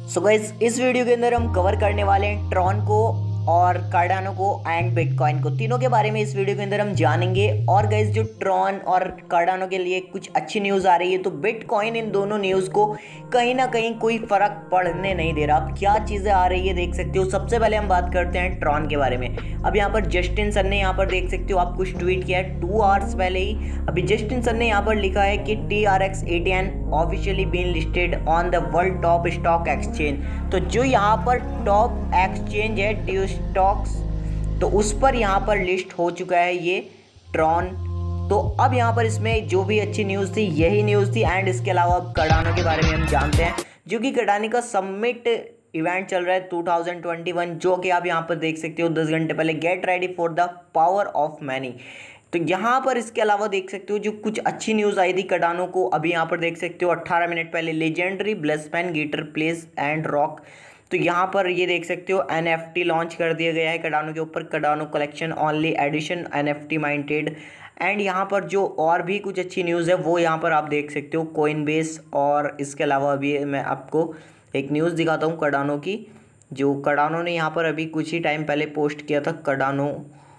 So guys, इस video के अंदर हम कवर करने वाले हैं ट्रॉन को और कार्डानो को एंड बिटकॉइन को, तीनों के बारे में इस वीडियो के अंदर हम जानेंगे। और गाइस, जो ट्रॉन और कार्डानो के लिए कुछ अच्छी न्यूज़ आ रही है, तो बिटकॉइन इन दोनों न्यूज़ को कहीं ना कहीं कोई फर्क पड़ने नहीं दे रहा। अब क्या चीज़ें आ रही है देख सकते हो। सबसे पहले हम बात करते हैं ट्रॉन के बारे में। अब यहाँ पर जस्टिन सन ने यहाँ पर देख सकते हो, आप कुछ ट्वीट किया है 2 आवर्स पहले ही। अभी जस्टिन सन ने यहाँ पर लिखा है कि TRX-ATN officially been listed on the world top stock exchange. तो जो यहाँ पर टॉप एक्सचेंज है ड्यू स्टॉक्स, तो उस पर यहाँ पर लिस्ट हो चुका है ये ट्रॉन। तो अब यहाँ पर इसमें जो भी अच्छी न्यूज़ थी यही न्यूज़ थी। एंड इसके अलावा अब कार्डानो के बारे में हम जानते हैं, जो कि कार्डानो का समिट इवेंट चल रहा है 2021, जो कि आप यहाँ पर देख सकते हो 10 घंटे पहले। Get ready for the power of money. तो यहाँ पर इसके अलावा देख सकते हो जो कुछ अच्छी न्यूज़ आई थी कार्डानो को, अभी यहाँ पर देख सकते हो 18 मिनट पहले। Legendary bluesman guitar plays and rock. तो यहाँ पर ये देख सकते हो NFT लॉन्च कर दिया गया है कार्डानो के ऊपर। Cardano collection only edition NFT minted. And यहाँ पर जो और भी कुछ अच्छी न्यूज़ है वो यहाँ पर आप देख सकते हो कोइनबेस। और इसके अलावा अभी मैं आपको एक न्यूज़ दिखाता हूँ कार्डानो की, जो कार्डानो ने यहाँ पर अभी कुछ ही टाइम पहले पोस्ट किया था कार्डानो।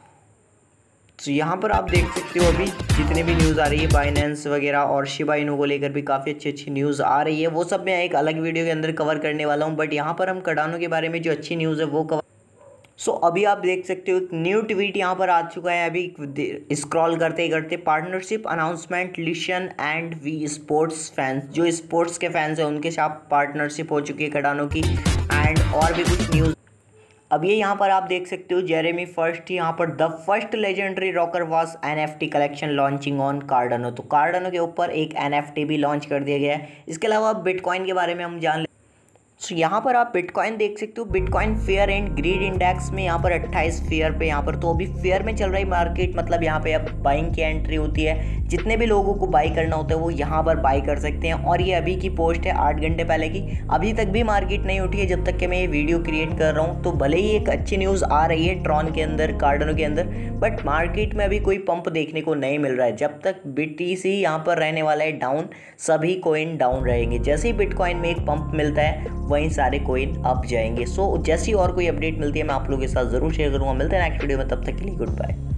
तो यहाँ पर आप देख सकते हो अभी जितनी भी न्यूज़ आ रही है बाइनेंस वगैरह और शिबा इनू को लेकर भी काफ़ी अच्छी अच्छी न्यूज़ आ रही है। वो सब मैं एक अलग वीडियो के अंदर कवर करने वाला हूँ, बट यहाँ पर हम कार्डानो के बारे में जो अच्छी न्यूज़ है वो कवर। सो अभी आप देख सकते हो एक न्यू ट्वीट यहाँ पर आ चुका है। अभी स्क्रॉल करते करते partnership announcement listen and we sports fans, जो स्पोर्ट्स के फैंस हैं उनके साथ पार्टनरशिप हो चुकी है कार्डानो की। एंड और भी कुछ न्यूज़ अब ये यहाँ पर आप देख सकते हो जेरेमी फर्स्ट यहाँ पर the first legendary rocker was NFT collection launching on Cardano. तो कार्डानो के ऊपर एक NFT भी लॉन्च कर दिया गया है। इसके अलावा बिटकॉइन के बारे में हम जान ले। सो यहाँ पर आप बिटकॉइन देख सकते हो। Bitcoin fear and greed index में यहाँ पर 28 फेयर पे यहाँ पर, तो अभी फेयर में चल रही मार्केट, मतलब यहाँ पे अब बाइंग की एंट्री होती है। जितने भी लोगों को बाई करना होता है वो यहाँ पर बाई कर सकते हैं। और ये अभी की पोस्ट है 8 घंटे पहले की। अभी तक भी मार्केट नहीं उठी है जब तक कि मैं ये वीडियो क्रिएट कर रहा हूँ। तो भले ही एक अच्छी न्यूज़ आ रही है ट्रॉन के अंदर, कार्डानो के अंदर, बट मार्केट में अभी कोई पंप देखने को नहीं मिल रहा है। जब तक BTC यहाँ पर रहने वाला है डाउन, सभी कोइन डाउन रहेंगे। जैसे ही बिटकॉइन में एक पंप मिलता है वहीं सारे कोइन अप जाएंगे। सो जैसी और कोई अपडेट मिलती है मैं आप लोगों के साथ ज़रूर शेयर करूँगा। मिलते हैं नेक्स्ट वीडियो में, तब तक के लिए गुड बाय।